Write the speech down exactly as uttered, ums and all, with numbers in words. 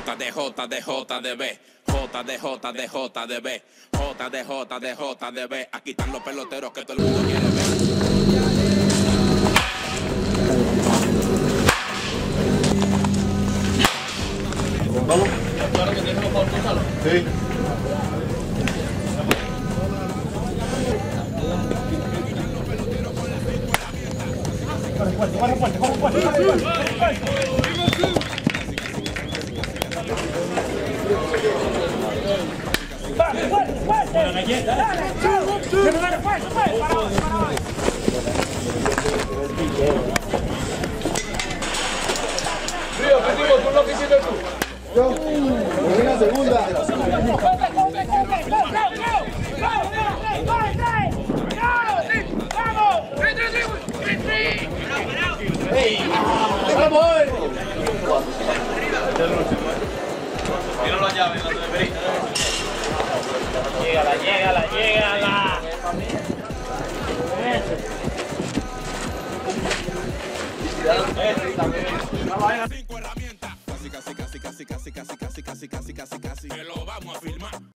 J de J de J de B, J de J de J de B, J de J de J de B. Aquí están los peloteros que todo el mundo quiere ver. ¿Vamos? Claro que tienes por Gonzalo. Sí. Fuerte, fuerte, fuerte, fuerte, fuerte, fuerte, fuerte, fuerte. La galleta. Dale, dale, fuerte, fuerte. Para hoy, para hoy. Río, ¿qué digo? ¿Tú lo que hiciste tú? Yo. Una segunda. ¡Vamos! Mira la llave, la teleferita. Llegala, llegala, llegala. Cinco herramientas. Casi, casi, casi, casi, casi, casi, casi, casi, casi, casi, casi, casi. Que lo vamos a filmar.